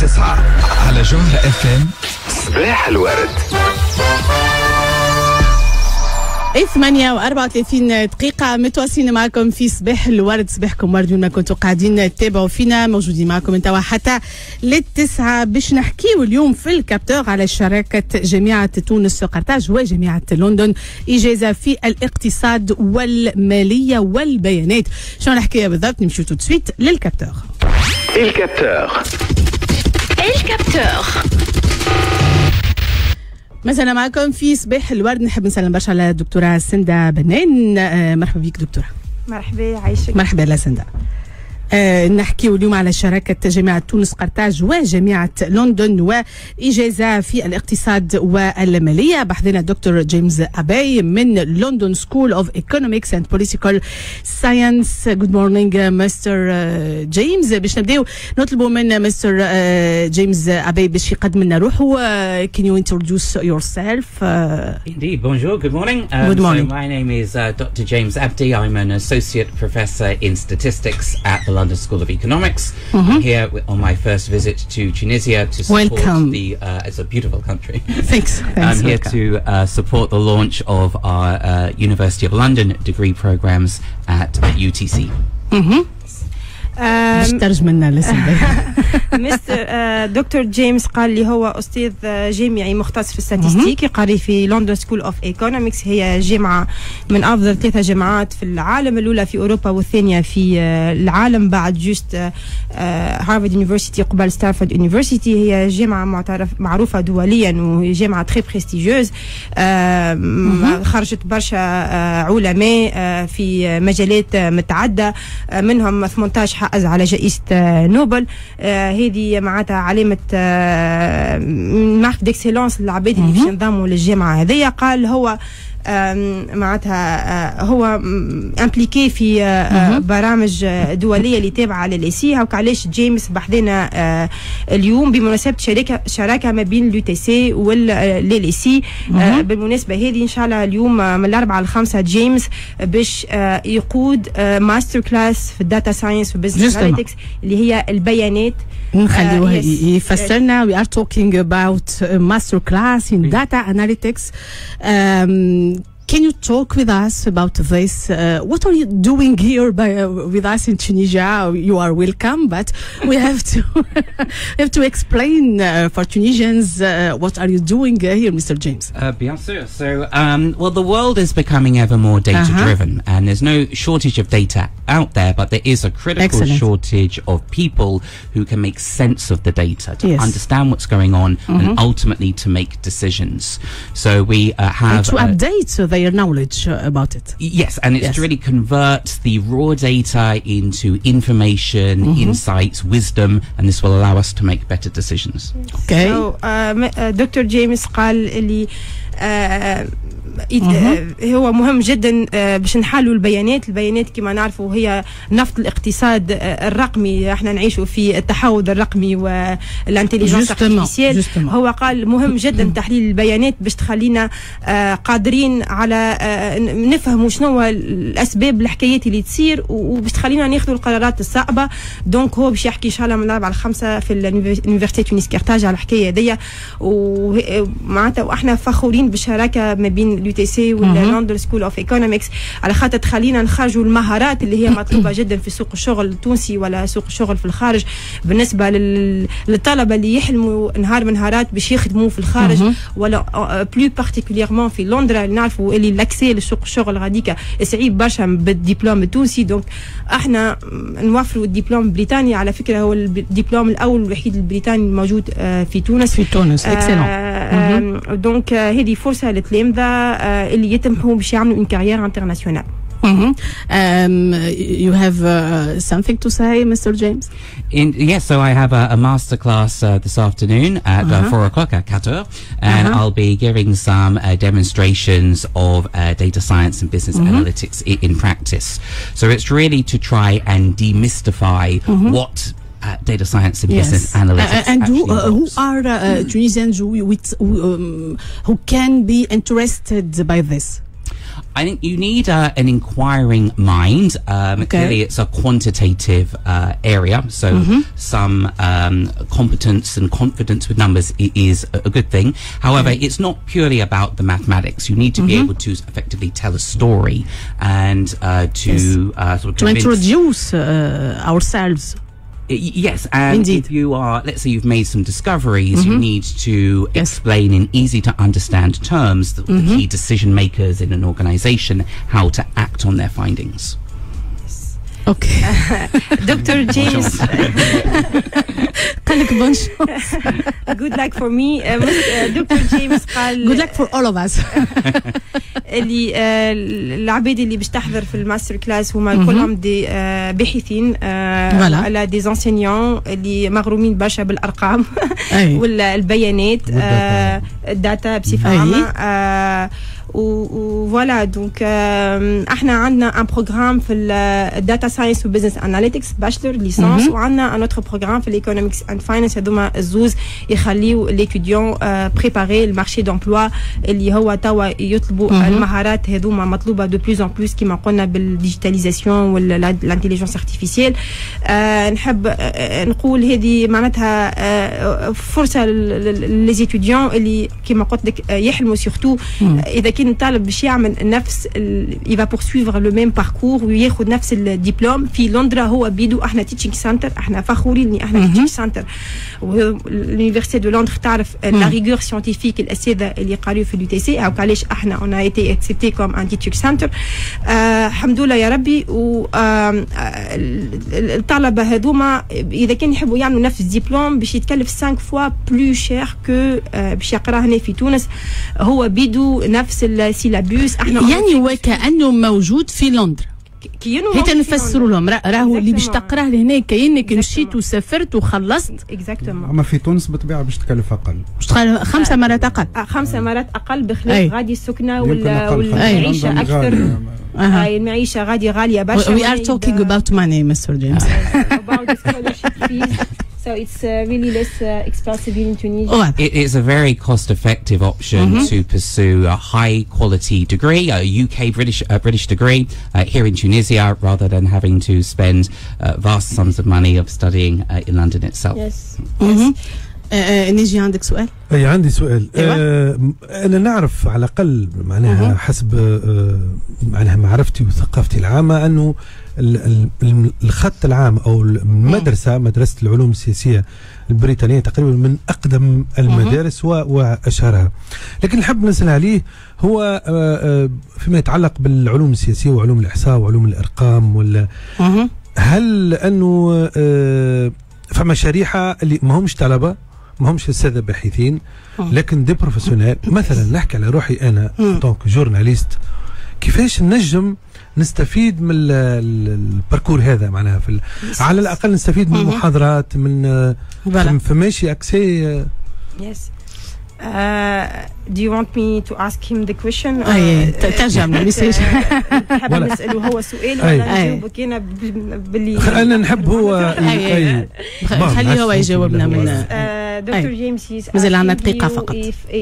9 على جوهرة FM. صباح الورد. 8:34 دقيقة متواصلين معكم في صباح الورد. صباحكم ورد وين ما كنتوا قاعدين تتابعوا فينا، موجودين معكم انتوا حتى للتسعة باش نحكيو اليوم في الكابتور على شراكة جامعة تونس قرطاج وجامعة لندن، إجازة في الاقتصاد والمالية والبيانات. شنو نحكيها بالضبط؟ نمشيو تو سويت للكابتور. الكابتور مثلا معكم في صباح الورد. نحب نسلم برشا على الدكتورة سندة بنان. مرحبا بك دكتورة. مرحبا، عايشك. مرحبا لا سندة. نحكيو اليوم على شراكة جامعة تونس قرطاج وجامعة لندن وإجازة في الاقتصاد والمالية. بحثنا دكتور جيمس أبي من لندن سكول اوف ايكونومكس اند بوليتيكال ساينس. جود مورنينج مستر جيمس. باش نبداو نطلبوا من مستر جيمس أبي باش يقدم لنا روحه. Can you introduce yourself? Indeed. Bonjour. Good morning. Good morning. So my name is Dr James Abdey. I'm an associate professor in statistics at the London School of Economics. I'm here on my first visit to Tunisia to support it's a beautiful country. Thanks. I'm here to support the launch of our University of London degree programs at UTC. ترجم لنا لسندة. مستر دكتور جيمس قال لي هو أستاذ جامعي مختص في الستاتستيك، يقري في لندن سكول اوف ايكونومكس. هي جامعة من أفضل 3 جامعات في العالم، الأولى في أوروبا والثانية في العالم بعد جوست هارفارد يونيفرسيتي قبل ستانفورد يونيفرسيتي. هي جامعة معروفة دوليا وجامعة تري بريستيجيوز. خرجت برشا علماء في مجالات متعددة، منهم 18 حائز على جائزة نوبل. هذه معناتها علامة مارك ديكسيلونس للعباد اللي باش ينضموا للجامعة هذيا. قال هو معناتها هو امبليكي في برامج دوليه اللي تابعه لليسي. هاك علاش جيمس بحذنا اليوم بمناسبه شراكه ما بين اليو تي سي والليسي. بالمناسبه هذه ان شاء الله اليوم من 4 ل 5 جيمس باش يقود ماستر كلاس في الداتا ساينس وبزنس اناليتكس اللي هي البيانات. نخليوه يفسرنا. We are talking about a master class in data analytics. Can you talk with us about this? What are you doing here with us in Tunisia? You are welcome, but we have to explain for Tunisians what are you doing here, Mr. James? Bien sûr. So, well, the world is becoming ever more data-driven, and there's no shortage of data out there, but there is a critical shortage of people who can make sense of the data, to understand what's going on, and ultimately to make decisions. So we have to update their knowledge about it. Yes, and it's to really convert the raw data into information, insights, wisdom, and this will allow us to make better decisions. Okay. So, Dr. James قال اللي هو مهم جدا باش نحلوا البيانات كما نعرفوا هي نفط الاقتصاد الرقمي. احنا نعيشوا في التحول الرقمي والانتليجنس ارتفيسيال. هو قال مهم جدا تحليل البيانات باش تخلينا قادرين على نفهموا شنو الاسباب الحكايات اللي تصير وباش تخلينا ناخذوا القرارات الصعبه. دونك هو باش يحكي ان شاء الله من 4 ل 5 في اليونيفرسيتي تونس كارتاج على الحكايه هذيا. ومعناتها واحنا فخورين بالشراكه ما بين اليو تي سي واللندن سكول اوف ايكونومكس على خاطر تخلينا نخرجوا المهارات اللي هي مطلوبه جدا في سوق الشغل التونسي ولا سوق الشغل في الخارج بالنسبه للطلبه اللي يحلموا نهار من نهارات باش يخدموا في الخارج ولا بلو بارتيكوليرمون في لندن. نعرفوا اللي لاكسي لسوق الشغل غاديكا صعيب برشا بالدبلوم التونسي. دونك احنا نوفروا الدبلوم البريطاني. على فكره هو الدبلوم الاول والوحيد البريطاني الموجود في تونس. اكسلون. دونك هذه فرصه للتلامذه اللي يتمحوا باش يعملوا اون كارير انترناسيونال. You have something to say, Mr. James? Yes, so I have a master class this afternoon at 4 o'clock at Qatar, and I'll be giving some demonstrations of data science and business analytics in practice. So it's really to try and demystify what data science and business analytics and who are Tunisians who can be interested by this? I think you need an inquiring mind. Clearly, it's a quantitative area, so some competence and confidence with numbers is a good thing. However, it's not purely about the mathematics. You need to be able to effectively tell a story and sort of introduce ourselves. Yes, and indeed. If you are, let's say you've made some discoveries, you need to explain in easy to understand terms the key decision makers in an organization how to act on their findings. Okay. Dr. James. Good luck for me. Dr. James قال good luck for all of us. اللي العباد اللي باش تحضر في الماستر كلاس هما كلهم دي باحثين على دي انسينيون اللي مغرومين برشا بالارقام والبيانات الداتا بصفه عامه وفوالا دونك احنا عندنا ان بروغرام في الداتا ساينس وبزنس اناليتكس باشلر ليسانس وعندنا ان اوتر بروغرام في الايكونومكس اند فاينانس. هذوما الزوز يخليو ليتيديون بريباري المارشي دومبلوا اللي هو توا يطلبوا المهارات هذوما مطلوبه دو بلوز ان بلوس كيما قلنا بالديجيتاليزاسيون والانتيليجنس ارتيفيسيال. نحب نقول هذه معناتها فرصه لليتيديون اللي كيما قلت لك يحلموا سورتو اذا كان الطالب باش يعمل نفس يفا بورسويفر لو ميم باركور وياخذ نفس الدبلوم في لندرا. هو بيدو احنا تيتشينغ سنتر، احنا فخورين ان احنا تيتشينغ سنتر. اليونيفرسيتي دو لندر تعرف لا ريغور سيانتيفيك الاساتذه اللي قالوا في اليو تي سي، او علاش احنا اون ايتي اكسبتي كوم ان تيتشينغ سنتر. الحمد لله يا ربي. و الطلبه هذوما اذا كان يحبوا يعملوا نفس الدبلوم باش يتكلف 5 فوا بلو شير كو باش يقرا هنا في تونس. هو بيدو نفس السيلابوس احنا يعني وكانه موجود في لندن. هيك نفسروا لهم راهو اللي باش تقراه لهنا كأنك مشيت وسافرت وخلصت. اكزاكتومون. اما في تونس بالطبيعه باش تكلف اقل، باش تكلف 5 مرات اقل. 5 مرات اقل بخلاف غادي السكنه والمعيشه اكثر. المعيشه غادي غاليه برشا. We are talking about money, Mr. James. About the scholarship fees. So it's really less expensive in Tunisia. It is a very cost-effective option to pursue a high-quality degree, a UK British degree here in Tunisia, rather than having to spend vast sums of money of studying in London itself. Yes. نيجي عندك سؤال؟ اي عندي سؤال. انا نعرف على الاقل معناها حسب معناها معرفتي وثقافتي العامه انه الخط العام او مدرسه العلوم السياسيه البريطانيه تقريبا من اقدم المدارس واشهرها. لكن نحب نسال عليه هو فيما يتعلق بالعلوم السياسيه وعلوم الاحصاء وعلوم الارقام ولا هل انه فما شريحه اللي ما همش طلبه، ما همش اساتذه باحثين، لكن دي بروفيسيونيل. مثلا نحكي على روحي انا دونك جورناليست، كيفاش نجم نستفيد من الباركور هذا معناها على الاقل نستفيد من المحاضرات من فماشي اكسي. Yes. Do you want me to ask him the question? ترجم المسج. حاب نسأله هو سؤال ولا نجاوبك أنا باللي أنا نحب هو خليه هو يجاوبنا من دكتور جيمس. مازال عندنا دقيقة فقط.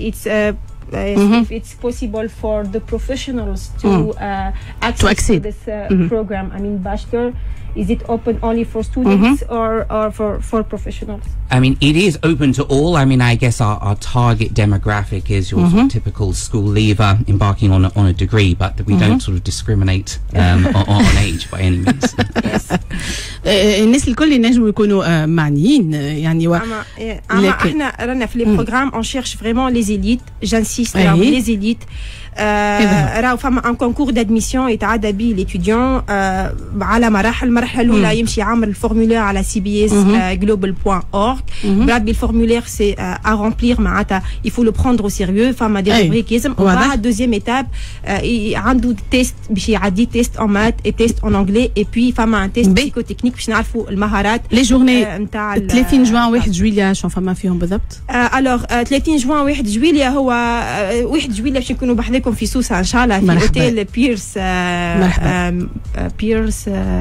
If it's possible for the professionals to access to this program, I mean bachelor, is it open only for students or for professionals? I mean, it is open to all. I mean, I guess our target demographic is your sort of typical school leaver embarking on a degree, but we don't sort of discriminate on age by any means. الناس الكل ينجموا يكونوا معنيين يعني اما احنا رانا في لي بروغرام اون شيرش فريمون لي زيليت. جانسيست راهو لي زيليت. راهو فما ان كونكور دادميسيون يتعدى به ليتيديون على مراحل. المرحله الاولى يمشي يعمل الفورمولير على cbs.global.org. بعد بالفورمولير سي ا رامبلير معناتها يفو لو بروندر او سيريو. فما دي روبريك يلزم. وبعد دوزيام ايتاب عنده تيست باش يعدي تيست اون مات اي تيست اون انجلي اي بي فما ان تيست بيكو تكنيك باش نعرفوا المهارات. لي جورني نتاع 30 جوان 1 جويليا شنو فما فيهم بالضبط؟ الوغ 30 جوان 1 جويليا هو 1 جويليا باش نكونوا بحذاكم في سوسه ان شاء الله في اوتيل بيرس. بيرس I don't know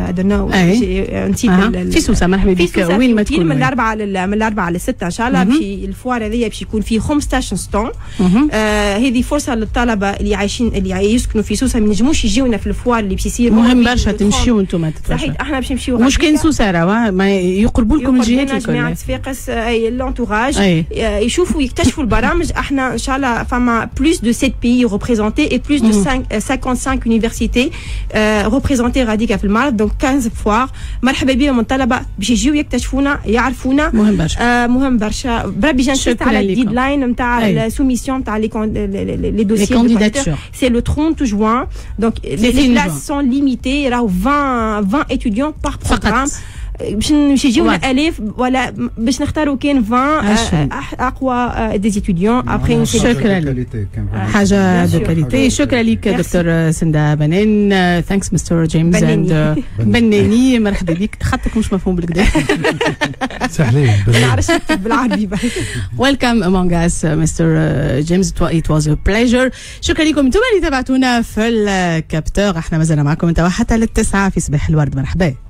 نسيت في سوسه. مرحبا بك. وين ما تكون من الاربعه للسته ان شاء الله. باش الفوار هذيا باش يكون فيه 15 ستون. هذه فرصه للطلبه اللي يسكنوا في سوسه ما ينجموش يجيونا في الفوار اللي باش يصير. مهم برشا تمشيو انتم. صحيح احنا باش نمشيو مش كاين سوسه راه ما يقربوا لكم الجهات الكل. جماعه صفاقس لونتوراج يشوفوا يكتشفوا البرامج. احنا ان شاء الله فما بلوس دو 7 pays représentés et plus de 55 universités représentées راديكا في المعرض. دونك 15 فوار. مرحبا بهم من الطلبه باش يجيو يكتشفونا يعرفونا. مهم برشا. بربي جنسيت على الديدلاين نتاع السوميسيون نتاع لي دوسيي. C'est le 30 juin. Donc les classes sont limitées. راهو 20 étudiants par programme. باش يجيونا الاف ولا باش نختاروا كان 20 اقوى دي ستوديون. ابري شكرا لك. حاجه دو كاليتي. شكرا لك دكتور سندا بنان. ثانكس مستر جيمس اند بناني. مرحبا بك. خطك مش مفهوم بالكدا. سهلين ما نعرفش بالعربي. ويلكم امونج اس مستر جيمس. ات واز ا بليجر. شكرا لكم انتم اللي تابعتونا في الكابتور. احنا مازلنا معكم انتوا حتى للتسعة في صباح الورد. مرحبا.